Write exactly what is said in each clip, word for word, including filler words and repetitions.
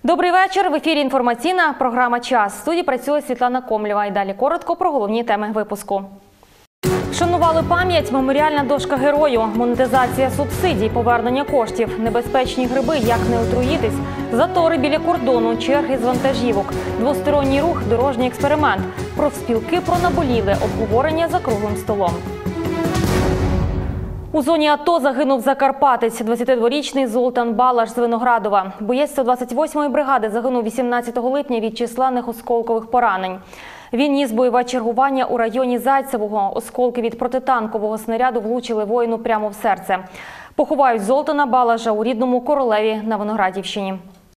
Добрий вечір. В ефірі інформаційна програма «Час». В студії працює Світлана Комлєва. І далі коротко про головні теми випуску. Вшанували пам'ять, меморіальна дошка герою, монетизація субсидій, повернення коштів, небезпечні гриби, як не отруїтись, затори біля кордону, черги з вантажівок, двосторонній рух, дорожній експеримент, профспілки про наболіле, обговорення за круглим столом. У зоні АТО загинув закарпатець, двадцятидворічний Золтан Балаш з Виноградова. Боєць сто двадцять восьмої бригади загинув вісімнадцятого липня від численних осколкових поранень. Він ніс бойове чергування у районі Зайцевого. Осколки від протитанкового снаряду влучили воїну прямо в серце. Поховають Золтана Балаша у рідному Королеві на Виноградівщині.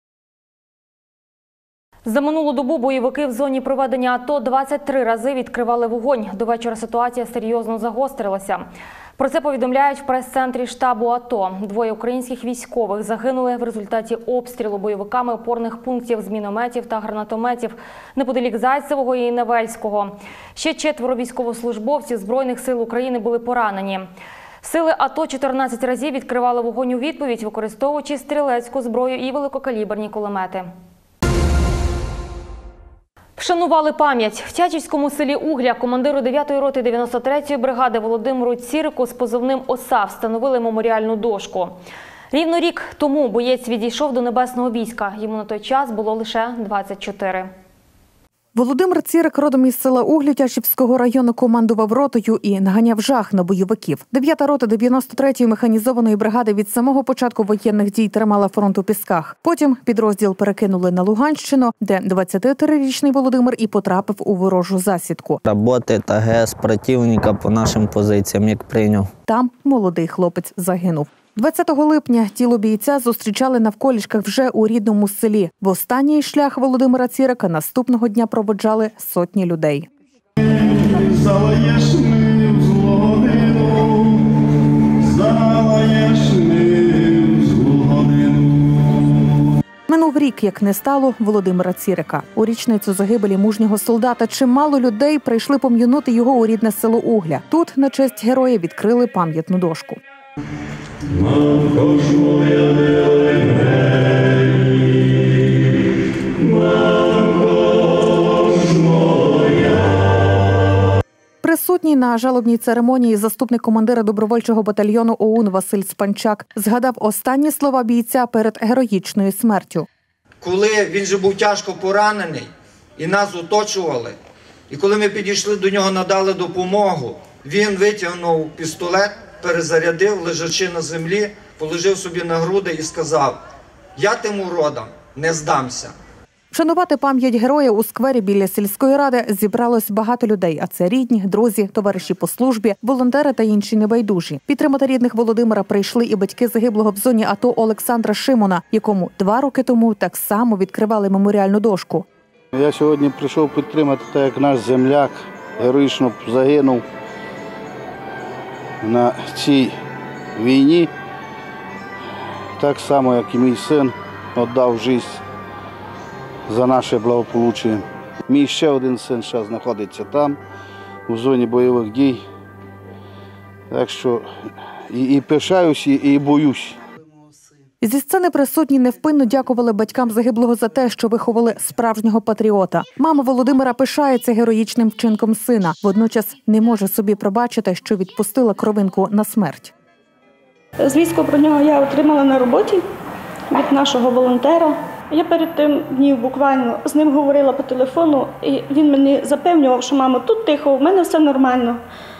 За минулу добу бойовики в зоні проведення АТО двадцять три рази відкривали вогонь. До вечора ситуація серйозно загострилася. Про це повідомляють в прес-центрі штабу АТО. Двоє українських військових загинули в результаті обстрілу бойовиками опорних пунктів з мінометів та гранатометів неподалік Зайцевого і Невельського. Ще четверо військовослужбовців Збройних сил України були поранені. Сили АТО чотирнадцять разів відкривали вогонь у відповідь, використовуючи стрілецьку зброю і великокаліберні кулемети. Вшанували пам'ять. В Тячівському селі Угля командиру дев'ятої роти дев'яносто третьої бригади Володимиру Цірику з позивним «Оса» встановили меморіальну дошку. Рівно рік тому боєць відійшов до небесного війська. Йому на той час було лише двадцять чотири. Володимир Цірик родом із села Угля Тячівського району командував ротою і наганяв жах на бойовиків. дев'ята рота дев'яносто третьої механізованої бригади від самого початку воєнних дій тримала фронт у Пісках. Потім підрозділ перекинули на Луганщину, де двадцятитрирічний Володимир і потрапив у ворожу засідку. Роботи та ГЕС противника по нашим позиціям, як прийняв. Там молодий хлопець загинув. двадцятого липня тіло бійця зустрічали навколішках вже у рідному селі. В останній шлях Володимира Цірика наступного дня проводжали сотні людей. Минув рік, як не стало Володимира Цірика. У річницю загибелі мужнього солдата чимало людей прийшли пом'янути його у рідне село Угля. Тут на честь героя відкрили пам'ятну дошку. Присутній на жалобній церемонії заступник командира добровольчого батальйону ОУН Василь Спанчак згадав останні слова бійця перед героїчною смертю. Коли він же був тяжко поранений і нас оточували, і коли ми підійшли до нього, надали допомогу, він витягнув пістолет, перезарядив, лежачи на землі, положив собі на груди і сказав: «Я тим уродам не здамся». Вшанувати пам'ять героя у сквері біля сільської ради зібралось багато людей, а це рідні, друзі, товариші по службі, волонтери та інші небайдужі. Підтримати рідних Володимира прийшли і батьки загиблого в зоні АТО Олександра Шимона, якому два роки тому так само відкривали меморіальну дошку. Я сьогодні прийшов підтримати, так як наш земляк героїчно загинув на цій війні, так само, як і мій син віддав життя за наше благополуччя. Мій ще один син зараз знаходиться там, у зоні бойових дій. Так що і, і пишаюсь, і, і боюсь. Зі сцени присутні невпинно дякували батькам загиблого за те, що виховали справжнього патріота. Мама Володимира пишається героїчним вчинком сина. Водночас не може собі пробачити, що відпустила кровинку на смерть. Звістку про нього я отримала на роботі від нашого волонтера. Я перед тим днів буквально з ним говорила по телефону, і він мені запевнював, що мамо, тут тихо, в мене все нормально.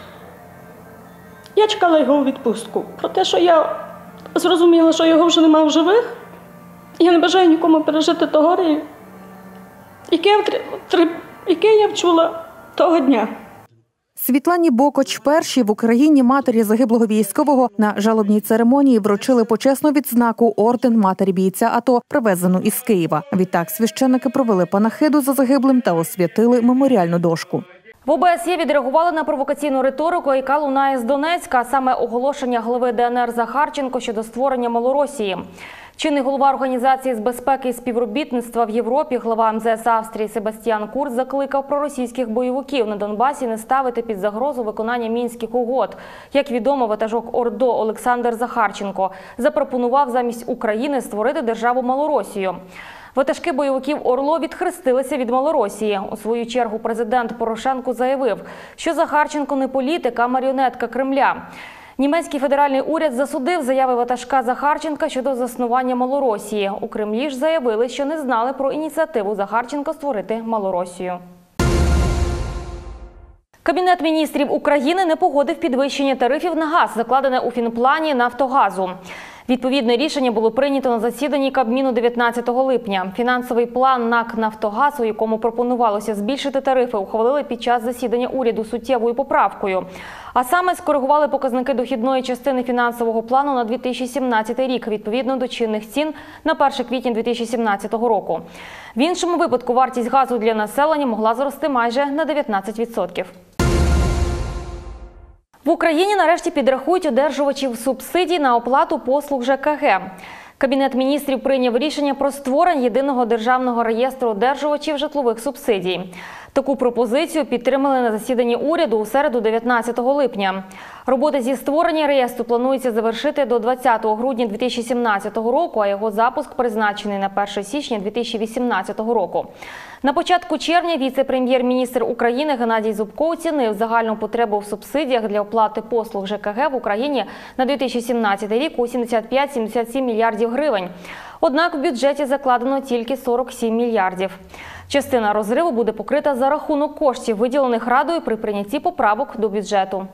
Я чекала його у відпустку. Про те, що я зрозуміла, що його вже немає в живих, я не бажаю нікому пережити то горе, яке я, яке я вчула того дня. Світлані Бокоч, першій в Україні матері загиблого військового, на жалобній церемонії вручили почесну відзнаку орден матері бійця АТО, привезену із Києва. Відтак священники провели панахиду за загиблим та освятили меморіальну дошку. В ОБСЄ відреагували на провокаційну риторику, яка лунає з Донецька, а саме оголошення глави ДНР Захарченко щодо створення Малоросії. Чинний голова Організації з безпеки і співробітництва в Європі, глава ем зе ес Австрії Себастьян Курц закликав проросійських бойовиків на Донбасі не ставити під загрозу виконання Мінських угод. Як відомо, ватажок ОРДО Олександр Захарченко запропонував замість України створити державу Малоросію. Ватажки бойовиків ОРЛО відхрестилися від Малоросії. У свою чергу президент Порошенко заявив, що Захарченко не політик, а маріонетка Кремля. Німецький федеральний уряд засудив заяви ватажка Захарченка щодо заснування Малоросії. У Кремлі ж заявили, що не знали про ініціативу Захарченка створити Малоросію. Кабінет міністрів України не погодив підвищення тарифів на газ, закладене у фінплані «Нафтогазу». Відповідне рішення було прийнято на засіданні Кабміну дев'ятнадцятого липня. Фінансовий план НАК «Нафтогаз», у якому пропонувалося збільшити тарифи, ухвалили під час засідання уряду суттєвою поправкою. А саме скоригували показники дохідної частини фінансового плану на дві тисячі сімнадцятий рік, відповідно до чинних цін на перше квітня дві тисячі сімнадцятого року. В іншому випадку вартість газу для населення могла зрости майже на дев'ятнадцять відсотків. В Україні нарешті підрахують одержувачів субсидій на оплату послуг ЖКГ. Кабінет міністрів прийняв рішення про створення єдиного державного реєстру одержувачів житлових субсидій. Таку пропозицію підтримали на засіданні уряду у середу дев'ятнадцятого липня. Роботи зі створення реєстру планується завершити до двадцятого грудня дві тисячі сімнадцятого року, а його запуск призначений на перше січня дві тисячі вісімнадцятого року. На початку червня віце-прем'єр-міністр України Геннадій Зубко оцінив загальну потребу в субсидіях для оплати послуг ЖКГ в Україні на дві тисячі сімнадцятий рік у сімдесят п'ять - сімдесят сім мільярдів гривень. Однак в бюджеті закладено тільки сорок сім мільярдів. Частина розриву буде покрита за рахунок коштів, виділених Радою при прийнятті поправок до бюджету.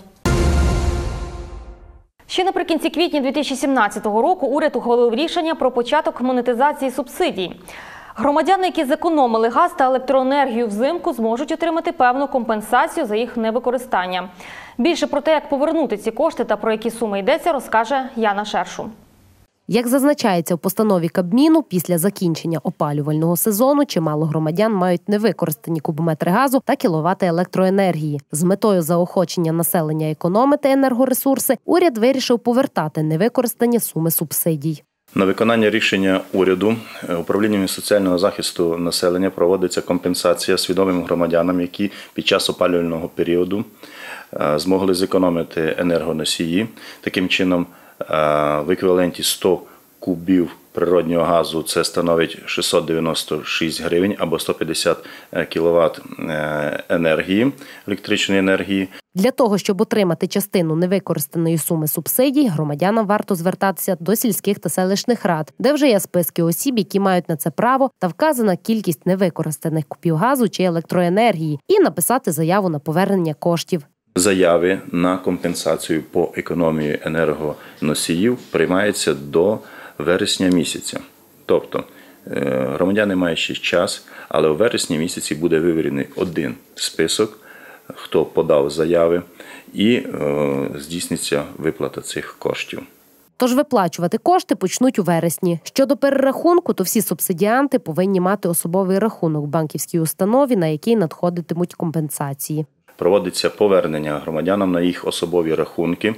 Ще наприкінці квітня дві тисячі сімнадцятого року уряд ухвалив рішення про початок монетизації субсидій. Громадяни, які зекономили газ та електроенергію взимку, зможуть отримати певну компенсацію за їх невикористання. Більше про те, як повернути ці кошти та про які суми йдеться, розкаже Яна Шершу. Як зазначається в постанові Кабміну, після закінчення опалювального сезону чимало громадян мають невикористані кубометри газу та кіловати електроенергії. З метою заохочення населення економити енергоресурси, уряд вирішив повертати невикористані суми субсидій. На виконання рішення уряду управлінням соціального захисту населення проводиться компенсація свідомим громадянам, які під час опалювального періоду змогли зекономити енергоносії. Таким чином, в еквіваленті сто кубів природнього газу це становить шістсот дев'яносто шість гривень або сто п'ятдесят кіловат енергії, електричної енергії. Для того, щоб отримати частину невикористаної суми субсидій, громадянам варто звертатися до сільських та селищних рад, де вже є списки осіб, які мають на це право, та вказана кількість невикористаних кубів газу чи електроенергії, і написати заяву на повернення коштів. Заяви на компенсацію по економії енергоносіїв приймаються до вересня місяця. Тобто громадяни мають ще час, але у вересні місяці буде вивірений один список, хто подав заяви, і е, здійсниться виплата цих коштів. Тож виплачувати кошти почнуть у вересні. Щодо перерахунку, то всі субсидіанти повинні мати особовий рахунок в банківській установі, на який надходитимуть компенсації. Проводиться повернення громадянам на їх особові рахунки,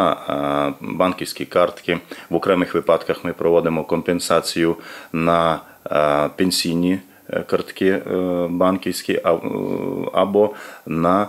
на банківські картки. В окремих випадках ми проводимо компенсацію на пенсійні картки банківські або на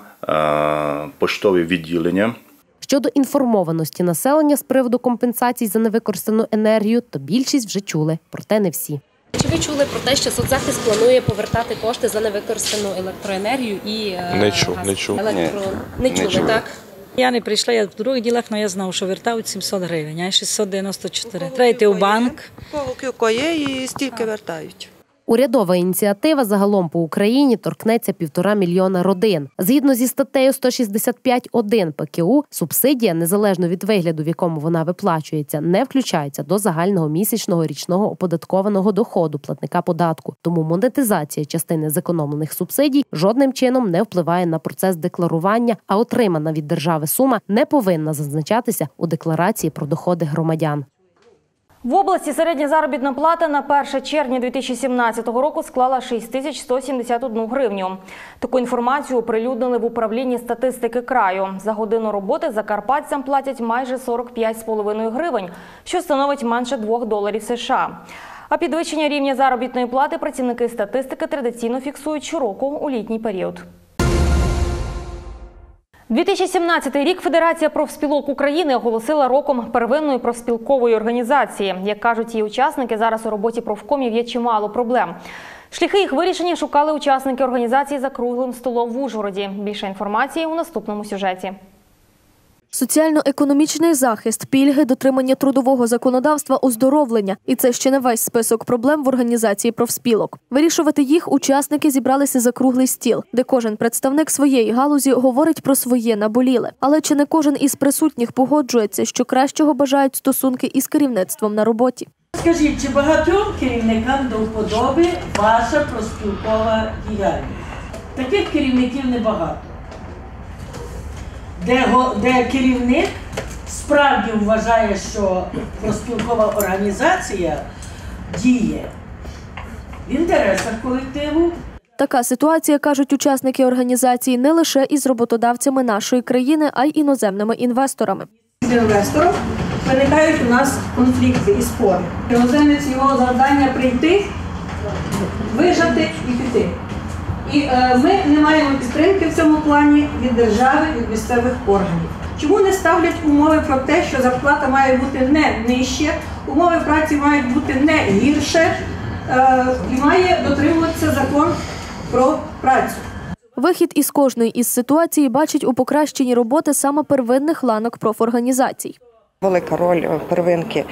поштові відділення. Щодо інформованості населення з приводу компенсацій за невикористану енергію, то більшість вже чули, проте не всі. Чи ви чули про те, що соцзахист планує повертати кошти за невикористану електроенергію і не чув, газ? не чув. Електро... Не, не чули, чули. так? Я не прийшла, я в других ділах, але я знав, що вертають сімсот гривень, а шістсот дев'яносто чотири. Треба йти в банк. Кого є і стільки вертають. Урядова ініціатива загалом по Україні торкнеться півтора мільйона родин. Згідно зі статтею сто шістдесят п'ять один ПКУ, субсидія, незалежно від вигляду, в якому вона виплачується, не включається до загального місячного річного оподаткованого доходу платника податку. Тому монетизація частини зекономлених субсидій жодним чином не впливає на процес декларування, а отримана від держави сума не повинна зазначатися у декларації про доходи громадян. В області середня заробітна плата на перше червня дві тисячі сімнадцятого року склала шість тисяч сто сімдесят одну гривню. Таку інформацію оприлюднили в управлінні статистики краю. За годину роботи закарпатцям платять майже сорок п'ять з половиною гривень, що становить менше двох доларів США. А підвищення рівня заробітної плати працівники статистики традиційно фіксують щороку у літній період. дві тисячі сімнадцятий рік Федерація профспілок України оголосила роком первинної профспілкової організації. Як кажуть її учасники, зараз у роботі профкомів є чимало проблем. Шляхи їх вирішення шукали учасники організації за круглим столом в Ужгороді. Більше інформації у наступному сюжеті. Соціально-економічний захист, пільги, дотримання трудового законодавства, оздоровлення. І це ще не весь список проблем в організації профспілок. Вирішувати їх учасники зібралися за круглий стіл, де кожен представник своєї галузі говорить про своє наболіле. Але чи не кожен із присутніх погоджується, що кращого бажають стосунки із керівництвом на роботі? Скажіть, чи багатьом керівникам до вподоби ваша профспілкова діяльність? Таких керівників небагато. Де, де керівник справді вважає, що профспілкова організація діє в інтересах колективу. Така ситуація, кажуть учасники організації, не лише із роботодавцями нашої країни, а й іноземними інвесторами. З інвестором виникають у нас конфлікти і спори. Іноземець, його завдання прийти, вижати і піти. І е, ми не маємо підтримки в цьому плані від держави, від місцевих органів. Чому не ставлять умови про те, що зарплата має бути не нижче, умови праці мають бути не гірше е, і має дотримуватися закон про працю. Вихід із кожної із ситуацій бачить у покращенні роботи саме первинних ланок профорганізацій. Велика роль первинки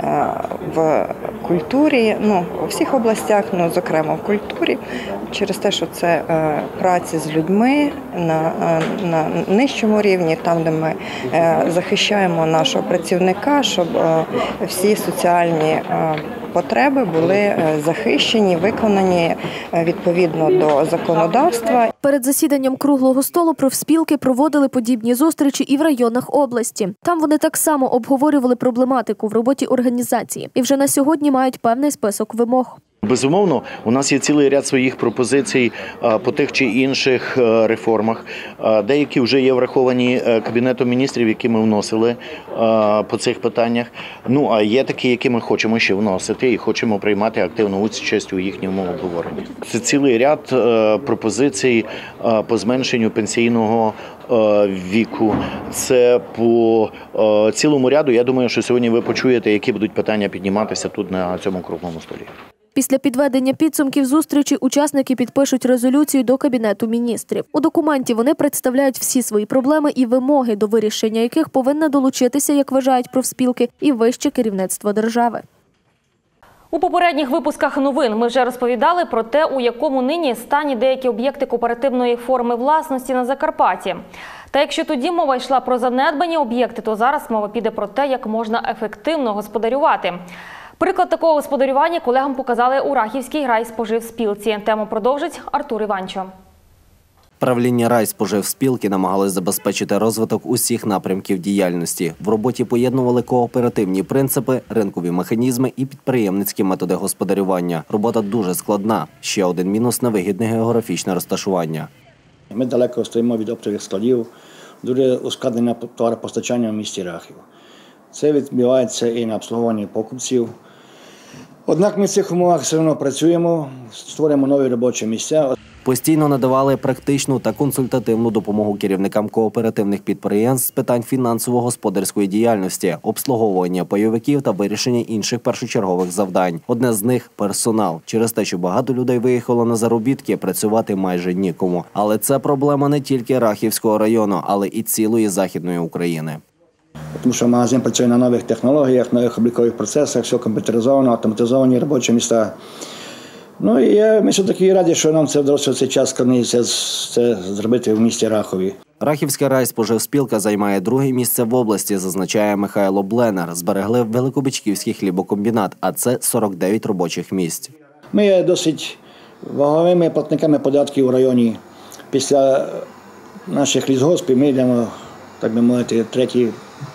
в культурі, ну, у всіх областях, ну, зокрема в культурі, через те, що це праця з людьми на, на нижчому рівні, там, де ми захищаємо нашого працівника, щоб всі соціальні потреби були захищені, виконані відповідно до законодавства. Перед засіданням круглого столу профспілки проводили подібні зустрічі і в районах області. Там вони так само обговорювали проблематику в роботі організації. І вже на сьогодні мають певний список вимог. Безумовно, у нас є цілий ряд своїх пропозицій по тих чи інших реформах. Деякі вже є враховані Кабінетом міністрів, які ми вносили по цих питаннях. Ну, а є такі, які ми хочемо ще вносити і хочемо приймати активну участь у їхньому обговоренні. Це цілий ряд пропозицій по зменшенню пенсійного віку. Це по цілому ряду, я думаю, що сьогодні ви почуєте, які будуть питання підніматися тут на цьому круглому столі. Після підведення підсумків зустрічі учасники підпишуть резолюцію до Кабінету міністрів. У документі вони представляють всі свої проблеми і вимоги, до вирішення яких повинна долучитися, як вважають профспілки, і вище керівництво держави. У попередніх випусках новин ми вже розповідали про те, у якому нині стані деякі об'єкти кооперативної форми власності на Закарпатті. Та якщо тоді мова йшла про занедбані об'єкти, то зараз мова піде про те, як можна ефективно господарювати. Приклад такого господарювання колегам показали у Рахівській райспоживспілці. Тему продовжить Артур Іванчо. Правління райспоживспілки намагалось забезпечити розвиток усіх напрямків діяльності. В роботі поєднували кооперативні принципи, ринкові механізми і підприємницькі методи господарювання. Робота дуже складна. Ще один мінус – невигідне географічне розташування. Ми далеко стоїмо від оптових складів, дуже ускладнене товаропостачання в місті Рахів. Це відбувається і на обслуговуванні покупців. Однак ми в цих умовах все одно працюємо, створюємо нові робочі місця. Постійно надавали практичну та консультативну допомогу керівникам кооперативних підприємств з питань фінансово-господарської діяльності, обслуговування пайовиків та вирішення інших першочергових завдань. Одне з них – персонал. Через те, що багато людей виїхало на заробітки, працювати майже нікому. Але це проблема не тільки Рахівського району, але і цілої Західної України. Тому що магазин працює на нових технологіях, нових облікових процесах, все комп'ютеризовано, автоматизовані робочі місця. Ну і ми все-таки раді, що нам це вдалося в цей час складний це зробити в місті Рахові. Рахівська райспоживспілка займає друге місце в області, зазначає Михайло Бленер. Зберегли Великобичківський хлібокомбінат, а це сорок дев'ять робочих місць. Ми є досить ваговими платниками податків у районі. Після наших лісгоспів ми йдемо, так би мовити, треті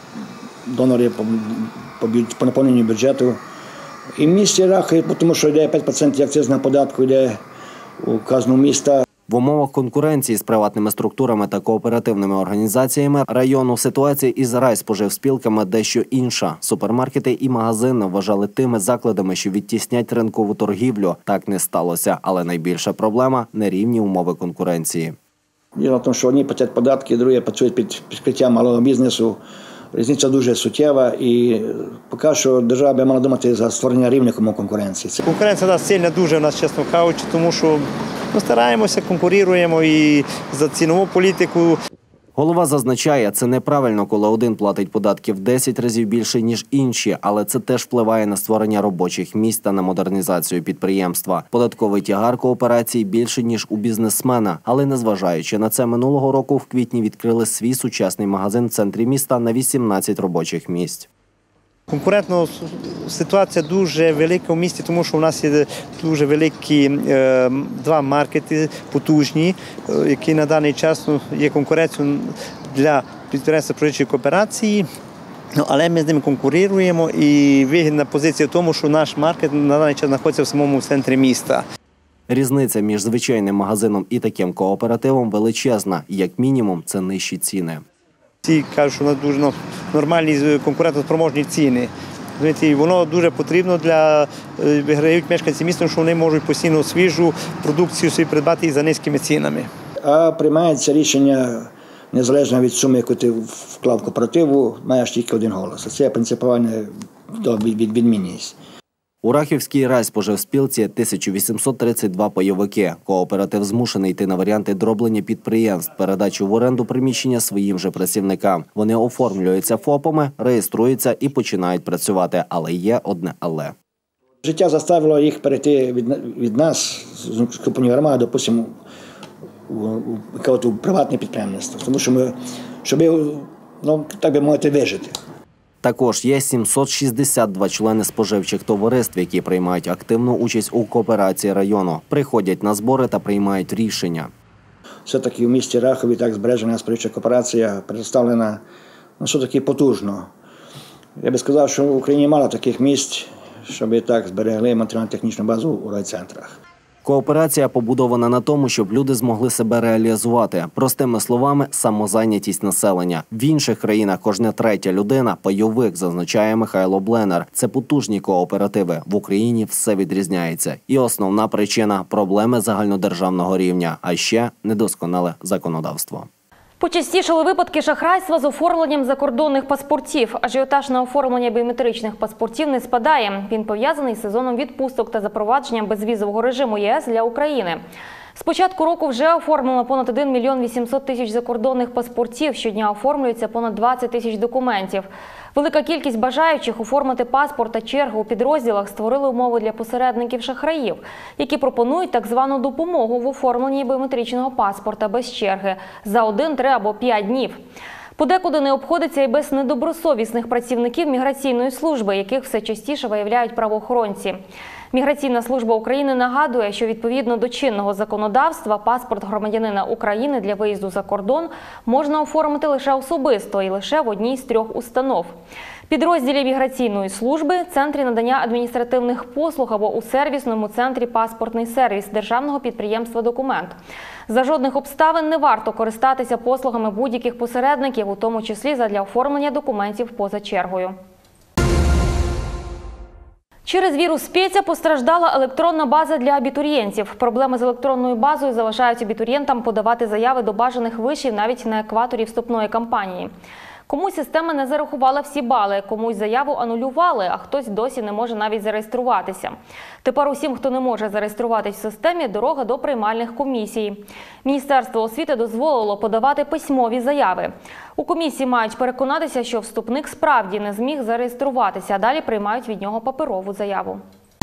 донори по, по, по наповненню бюджету. І в місті Рахів, тому що йде п'ять відсотків акцизного податку, йде у казну міста. В умовах конкуренції з приватними структурами та кооперативними організаціями району ситуація із райспоживспілками дещо інша. Супермаркети і магазини вважали тими закладами, що відтіснять ринкову торгівлю. Так не сталося, але найбільша проблема – нерівні умови конкуренції. Діло в тому, що одні платять податки, другі працюють під прикриттям малого бізнесу. Різниця дуже суттєва і поки що держава би мала думати за створення рівних умов конкуренції. Конкуренція у нас сильна дуже, у нас, чесно кажучи, тому що ми стараємося, конкуруємо і за цінову політику. Голова зазначає, це неправильно, коли один платить податки в десять разів більше, ніж інші, але це теж впливає на створення робочих місць та на модернізацію підприємства. Податковий тягар кооперації більше, ніж у бізнесмена, але незважаючи на це, минулого року в квітні відкрили свій сучасний магазин в центрі міста на вісімнадцять робочих місць. Конкурентна ситуація дуже велика в місті, тому що у нас є дуже великі е, два маркети потужні, е, які на даний час ну, є конкуренцією для підприємства споживчої кооперації. Ну, але ми з ними конкуруємо і вигідна позиція в тому, що наш маркет на даний час знаходиться в самому центрі міста. Різниця між звичайним магазином і таким кооперативом величезна. Як мінімум, це нижчі ціни. Всі кажуть, що у нас дуже ну, нормальні конкурентоспроможні ціни. І воно дуже потрібно для виграють мешканці міста, що вони можуть постійно свіжу продукцію собі придбати і за низькими цінами. А приймається рішення незалежно від суми, яку ти вклав в кооперативу, маєш тільки один голос. Це принципіальна відмінність. У Рахівській райспоживспілці тисяча вісімсот тридцять два пайовики. Кооператив змушений йти на варіанти дроблення підприємств, передачу в оренду приміщення своїм же працівникам. Вони оформлюються ФОПами, реєструються і починають працювати. Але є одне але. Життя заставило їх перейти від, від нас, з компанії «Громада», допустимо, у, у, у приватне підприємництво. Тому що ми, щоб, ну, так би мовити, вижити. Також є сімсот шістдесят два члени споживчих товариств, які приймають активну участь у кооперації району, приходять на збори та приймають рішення. Все-таки в місті Рахові так збережена споживча кооперація представлена, ну, що таки потужно. Я би сказав, що в Україні мало таких місць, щоб так зберегли матеріально-технічну базу у райцентрах. Кооперація побудована на тому, щоб люди змогли себе реалізувати. Простими словами, самозайнятість населення. В інших країнах кожна третя людина – пайовик, зазначає Михайло Бленер. Це потужні кооперативи. В Україні все відрізняється. І основна причина – проблеми загальнодержавного рівня, а ще – недосконале законодавство. Почастішали випадки шахрайства з оформленням закордонних паспортів. Ажіотаж на оформлення біометричних паспортів не спадає. Він пов'язаний з сезоном відпусток та запровадженням безвізового режиму ЄС для України. З початку року вже оформлено понад один мільйон вісімсот тисяч закордонних паспортів. Щодня оформлюється понад двадцять тисяч документів. Велика кількість бажаючих оформити паспорт та чергу у підрозділах створили умови для посередників-шахраїв, які пропонують так звану допомогу в оформленні біометричного паспорта без черги за один, три або п'ять днів. Подекуди не обходиться і без недобросовісних працівників міграційної служби, яких все частіше виявляють правоохоронці. Міграційна служба України нагадує, що відповідно до чинного законодавства паспорт громадянина України для виїзду за кордон можна оформити лише особисто і лише в одній з трьох установ. Підрозділі міграційної служби, центрі надання адміністративних послуг або у сервісному центрі «Паспортний сервіс» державного підприємства «Документ». За жодних обставин не варто користатися послугами будь-яких посередників, у тому числі задля оформлення документів поза чергою. Через вірус спеця постраждала електронна база для абітурієнтів. Проблеми з електронною базою залишають абітурієнтам подавати заяви до бажаних вишів навіть на екваторі вступної кампанії. Комусь система не зарахувала всі бали, комусь заяву анулювали, а хтось досі не може навіть зареєструватися. Тепер усім, хто не може зареєструватись в системі, дорога до приймальних комісій. Міністерство освіти дозволило подавати письмові заяви. У комісії мають переконатися, що вступник справді не зміг зареєструватися, а далі приймають від нього паперову заяву.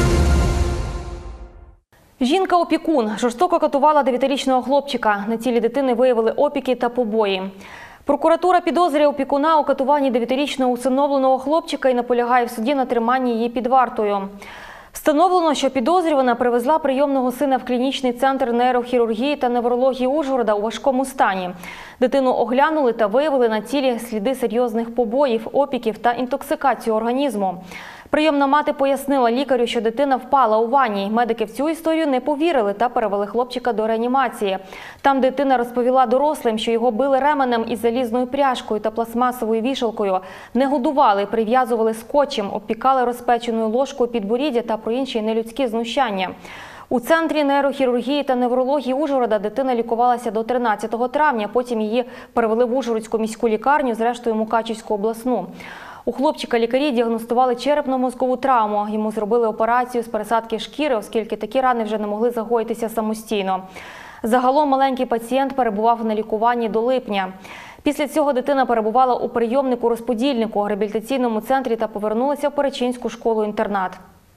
Жінка-опікун жорстоко катувала дев'ятирічного хлопчика. На тілі дитини виявили опіки та побої. Прокуратура підозрює опікуна у катуванні дев'ятирічного усиновленого хлопчика і наполягає в суді на триманні її під вартою. Встановлено, що підозрювана привезла прийомного сина в клінічний центр нейрохірургії та неврології Ужгорода у важкому стані. Дитину оглянули та виявили на тілі сліди серйозних побоїв, опіків та інтоксикацію організму. Прийомна мати пояснила лікарю, що дитина впала у ванні. Медики в цю історію не повірили та перевели хлопчика до реанімації. Там дитина розповіла дорослим, що його били ременем із залізною пряжкою та пластмасовою вішалкою, не годували, прив'язували скотчем, обпікали розпеченою ложкою підборіддя та про інші нелюдські знущання. У центрі нейрохірургії та неврології Ужгорода дитина лікувалася до тринадцятого травня, потім її перевели в Ужгородську міську лікарню, зрештою Мукачівську обласну. У хлопчика лікарі діагностували черепно-мозкову травму. Йому зробили операцію з пересадки шкіри, оскільки такі рани вже не могли загоїтися самостійно. Загалом маленький пацієнт перебував на лікуванні до липня. Після цього дитина перебувала у прийомнику-розподільнику, реабілітаційному центрі та повернулася в Перечинську школу-інтернат.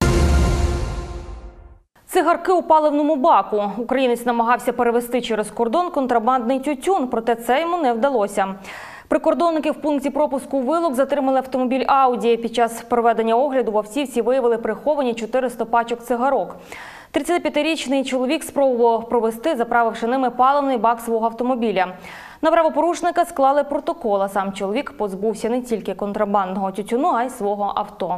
Цигарки у паливному баку. Українець намагався перевезти через кордон контрабандний тютюн, проте це йому не вдалося. Прикордонники в пункті пропуску «Вилок» затримали автомобіль «Ауді». Під час проведення огляду в автівці виявили приховані чотириста пачок цигарок. тридцятип'ятирічний чоловік спробував провести, заправивши ними паливний бак свого автомобіля. На правопорушника склали протокол, а сам чоловік позбувся не тільки контрабандного тютюну, а й свого авто.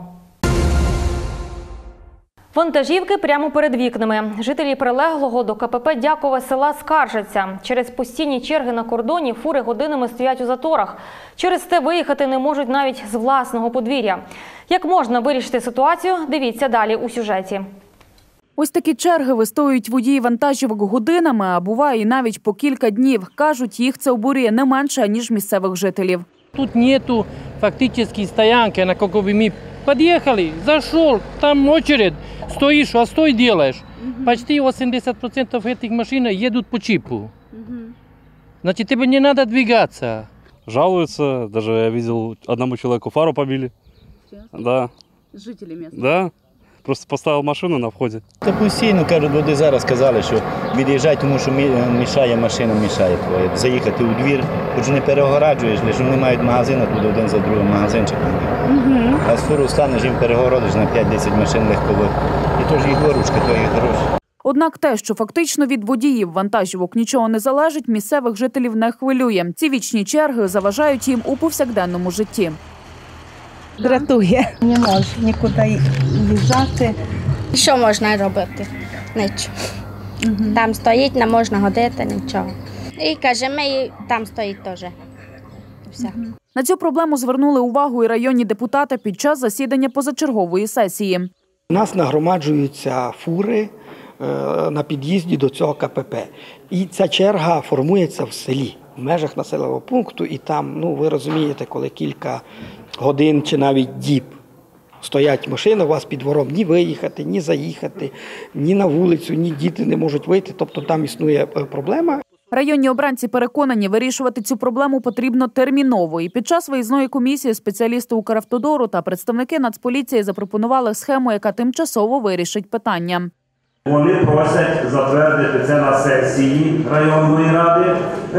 Вантажівки прямо перед вікнами. Жителі прилеглого до КПП Дякове села скаржаться. Через постійні черги на кордоні фури годинами стоять у заторах. Через те виїхати не можуть навіть з власного подвір'я. Як можна вирішити ситуацію, дивіться далі у сюжеті. Ось такі черги вистоюють водії вантажівок годинами, а буває і навіть по кілька днів. Кажуть, їх це обурює не менше, ніж місцевих жителів. Тут нету фактически стоянки, на какой бы мы подъехали, зашел, там очередь, стоишь, а что делаешь? Угу. Почти восемьдесят процентов этих машин едут по чипу. Угу. Значит, тебе не надо двигаться. Жалуются, даже я видел, одному человеку фару побили. Честно? Да. Жителі міста? Да. Просто поставив машину на вході. Та постійно, кажуть, люди зараз сказали, що від'їжджай, тому що мішає машина, мішає твоє. Заїхати у двір, хоч не перегораджуєш, лише вони мають магазин, тут один за другим магазинчик. Угу. А з фуру станеш, їм перегородиш на п'ять-десять машин легкових. І то ж їх виручка, то їх гроші. Однак те, що фактично від водіїв вантажівок нічого не залежить, місцевих жителів не хвилює. Ці вічні черги заважають їм у повсякденному житті. Дратує. Не можу нікуди їжджати. Що можна робити? Нічого. Угу. Там стоїть, не можна ходити, нічого. І каже, ми там стоїть теж. Все. Угу. На цю проблему звернули увагу і районні депутати під час засідання позачергової сесії. У нас нагромаджуються фури на під'їзді до цього КПП. І ця черга формується в селі, в межах населеного пункту. І там, ну ви розумієте, коли кілька годин чи навіть діб стоять машини, у вас під двором ні виїхати, ні заїхати, ні на вулицю, ні діти не можуть вийти. Тобто там існує проблема. Районні обранці переконані, вирішувати цю проблему потрібно терміново. І під час виїзної комісії спеціалісти Укравтодору та представники Нацполіції запропонували схему, яка тимчасово вирішить питання. Вони просять затвердити це на сесії районної ради.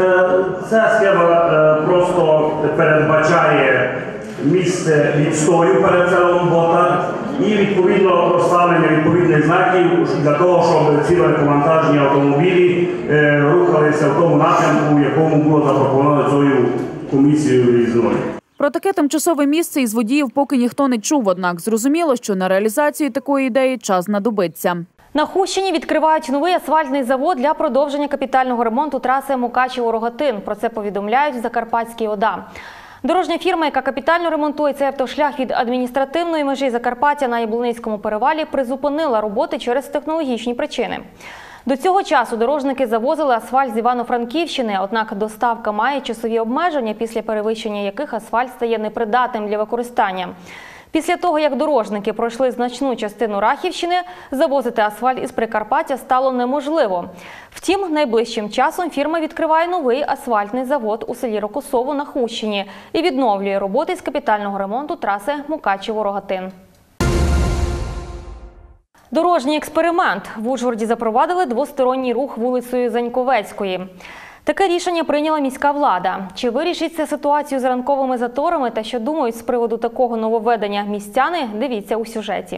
Ця схема просто передбачає місце відстою перед селом Ботар і відповідно розставлення відповідних знаків для того, щоб ці великовантажні автомобілі рухалися в тому напрямку, в якому було запропоновано цією комісією виїзною. Про таке тимчасове місце із водіїв поки ніхто не чув, однак зрозуміло, що на реалізацію такої ідеї час знадобиться. На Хустині відкривають новий асфальтний завод для продовження капітального ремонту траси Мукачево-Рогатин. Про це повідомляють в Закарпатській ОДА. Дорожня фірма, яка капітально ремонтує цей автошлях від адміністративної межі Закарпаття на Яблунецькому перевалі, призупинила роботи через технологічні причини. До цього часу дорожники завозили асфальт з Івано-Франківщини, однак доставка має часові обмеження, після перевищення яких асфальт стає непридатним для використання. Після того, як дорожники пройшли значну частину Рахівщини, завозити асфальт із Прикарпаття стало неможливо. Втім, найближчим часом фірма відкриває новий асфальтний завод у селі Рокосово на Хустині і відновлює роботи з капітального ремонту траси Мукачево-Рогатин. Дорожній експеримент. В Ужгороді запровадили двосторонній рух вулицею Заньковецької. Таке рішення прийняла міська влада. Чи вирішить це ситуацію з ранковими заторами та що думають з приводу такого нововведення містяни, дивіться у сюжеті.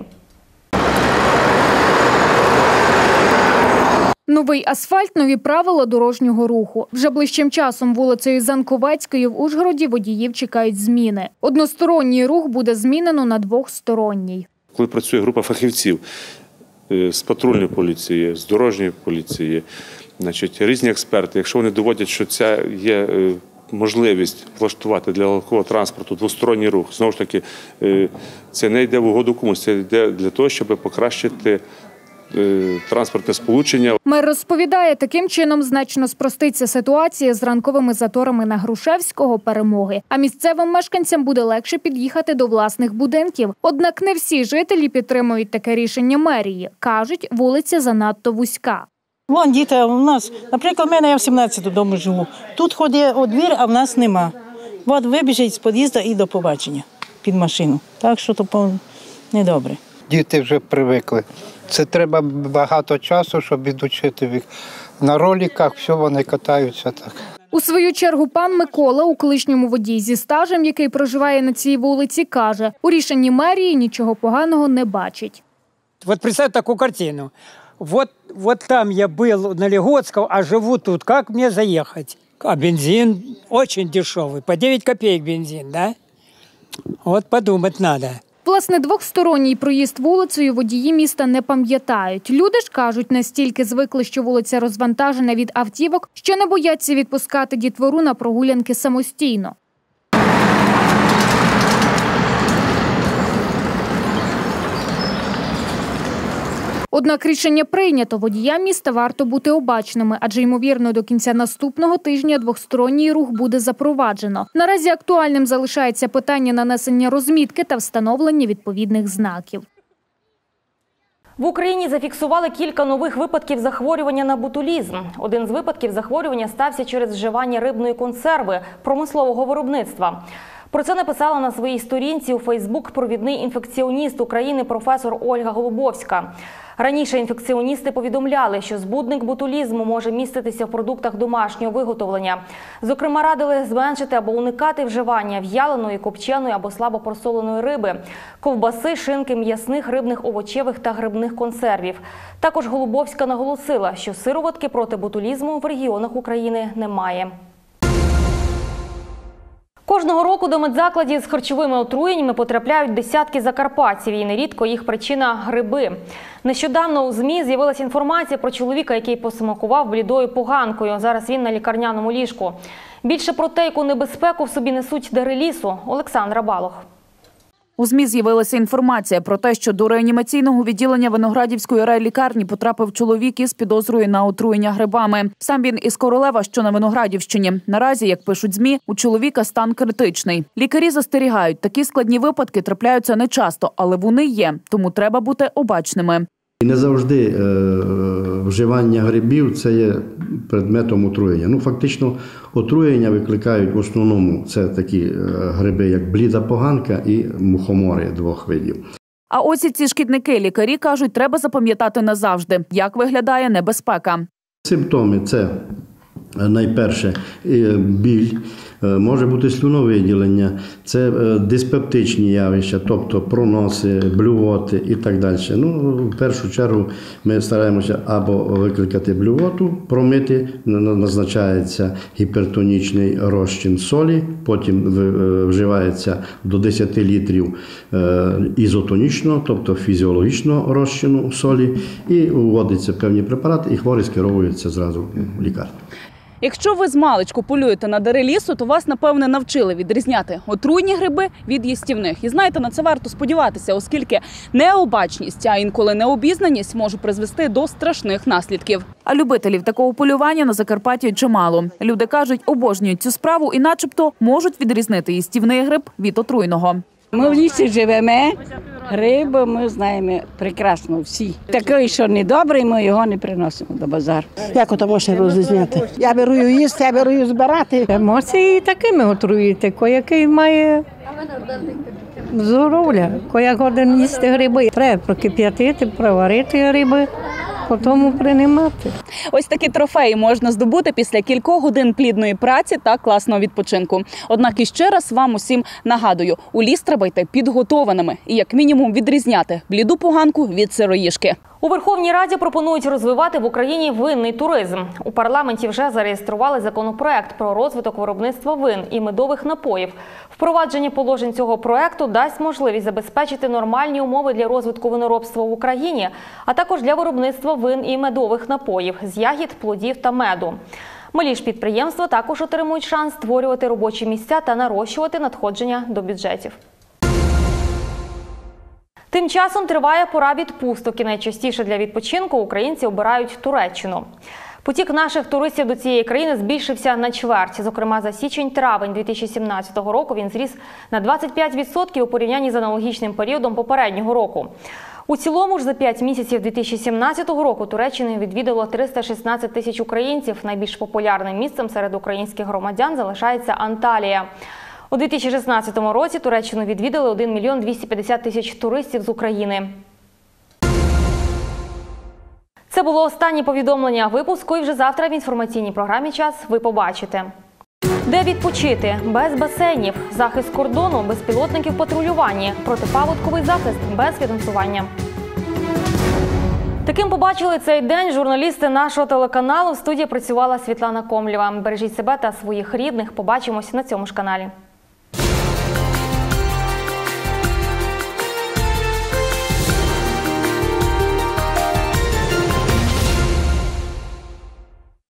Новий асфальт – нові правила дорожнього руху. Вже ближчим часом вулицею Заньковецької в Ужгороді водіїв чекають зміни. Односторонній рух буде змінено на двохсторонній. Коли працює група фахівців з патрульної поліції, з дорожньої поліції, значить, різні експерти, якщо вони доводять, що це є можливість влаштувати для легкового транспорту двосторонній рух, знову ж таки, це не йде в угоду комусь, це йде для того, щоб покращити е, транспортне сполучення. Мер розповідає, таким чином значно спроститься ситуація з ранковими заторами на Грушевського, Перемоги. А місцевим мешканцям буде легше під'їхати до власних будинків. Однак не всі жителі підтримують таке рішення мерії. Кажуть, вулиця занадто вузька. Вон діти у нас, наприклад, в мене я в сімнадцятому дому живу. Тут ходить у двір, а в нас нема. От вибіжить з під'їзду і до побачення під машину. Так що то недобре. Діти вже привикли. Це треба багато часу, щоб відучити їх. На роликах все вони катаються так. У свою чергу пан Микола, у колишньому водій зі стажем, який проживає на цій вулиці, каже, у рішенні мерії нічого поганого не бачить. Вот представь такую картину. Вот, вот там я был на Леготском, а живу тут. Как мне заехать? А бензин очень дешевый, по девять копеек бензин, да? Вот подумать надо. Власне, двохсторонній проїзд вулицею водії міста не пам'ятають. Люди ж кажуть, настільки звикли, що вулиця розвантажена від автівок, що не бояться відпускати дітвору на прогулянки самостійно. Однак рішення прийнято. Водіям міста варто бути обачними, адже, ймовірно, до кінця наступного тижня двохсторонній рух буде запроваджено. Наразі актуальним залишається питання нанесення розмітки та встановлення відповідних знаків. В Україні зафіксували кілька нових випадків захворювання на ботулізм. Один з випадків захворювання стався через вживання рибної консерви промислового виробництва. Про це написала на своїй сторінці у Фейсбук провідний інфекціоніст України професор Ольга Голубовська. Раніше інфекціоністи повідомляли, що збудник ботулізму може міститися в продуктах домашнього виготовлення. Зокрема, радили зменшити або уникати вживання в'яленої, копченої або слабопросоленої риби, ковбаси, шинки, м'ясних, рибних, овочевих та грибних консервів. Також Голубовська наголосила, що сироватки проти ботулізму в регіонах України немає. Кожного року до медзакладів з харчовими отруєннями потрапляють десятки закарпатців, і нерідко їх причина – гриби. Нещодавно у ЗМІ з'явилася інформація про чоловіка, який посмакував блідою поганкою. Зараз він на лікарняному ліжку. Більше про те, яку небезпеку в собі несуть дари лісу – Олександра Балох. У ЗМІ з'явилася інформація про те, що до реанімаційного відділення Виноградівської райлікарні потрапив чоловік із підозрою на отруєння грибами. Сам він із Королева, що на Виноградівщині. Наразі, як пишуть ЗМІ, у чоловіка стан критичний. Лікарі застерігають, такі складні випадки трапляються нечасто, але вони є, тому треба бути обачними. Не завжди е, вживання грибів – це є предметом отруєння. Ну, фактично, отруєння викликають в основному це такі е, гриби, як бліда поганка і мухомори двох видів. А ось і ці шкідники лікарі кажуть, треба запам'ятати назавжди, як виглядає небезпека. Симптоми – це найперше біль, може бути слюновиділення, це диспептичні явища, тобто проноси, блювоти і так далі. Ну, в першу чергу ми стараємося або викликати блювоту, промити, назначається гіпертонічний розчин солі, потім вживається до десяти літрів ізотонічного, тобто фізіологічного розчину солі, і вводиться певні препарати, і хворі скеровуються зразу в лікарню. Якщо ви змалечку полюєте на дари лісу, то вас, напевне, навчили відрізняти отруйні гриби від їстівних. І знаєте, на це варто сподіватися, оскільки необачність, а інколи необізнаність може призвести до страшних наслідків. А любителів такого полювання на Закарпатті чимало. Люди кажуть, обожнюють цю справу і начебто можуть відрізнити їстівний гриб від отруйного. Ми в лісі живемо, гриби ми знаємо прекрасно всі. Такий, що недобрий, ми його не приносимо до базару. Як ото можна розрізняти? Я беру їсти, я беру збирати. Емоції такими отруєте, коякий має здоров'я, кояк один їсти гриби. Треба прокип'ятити, проварити гриби, потім приймати. Ось такі трофеї можна здобути після кількох годин плідної праці та класного відпочинку. Однак іще раз вам усім нагадую, у ліс треба йти підготованими і як мінімум відрізняти бліду поганку від сироїжки. У Верховній Раді пропонують розвивати в Україні винний туризм. У парламенті вже зареєстрували законопроект про розвиток виробництва вин і медових напоїв. Впровадження положень цього проекту дасть можливість забезпечити нормальні умови для розвитку виноробства в Україні, а також для виробництва вин і медових напоїв з ягід, плодів та меду. Малі ж підприємства також отримують шанс створювати робочі місця та нарощувати надходження до бюджетів. Тим часом триває пора відпусток і найчастіше для відпочинку українці обирають Туреччину. Потік наших туристів до цієї країни збільшився на чверть. Зокрема, за січень-травень дві тисячі сімнадцятого року він зріс на двадцять п'ять відсотків у порівнянні з аналогічним періодом попереднього року. У цілому ж за п'ять місяців дві тисячі сімнадцятого року Туреччину відвідало триста шістнадцять тисяч українців. Найбільш популярним місцем серед українських громадян залишається Анталія. У дві тисячі шістнадцятому році Туреччину відвідали один мільйон двісті п'ятдесят тисяч туристів з України. Це було останнє повідомлення випуску, і вже завтра в інформаційній програмі «Час» ви побачите. Де відпочити? Без басейнів. Захист кордону, безпілотників патрулювання. Протипаводковий захист без фінансування. Таким побачили цей день журналісти нашого телеканалу. В студії працювала Світлана Комлєва. Бережіть себе та своїх рідних. Побачимось на цьому ж каналі.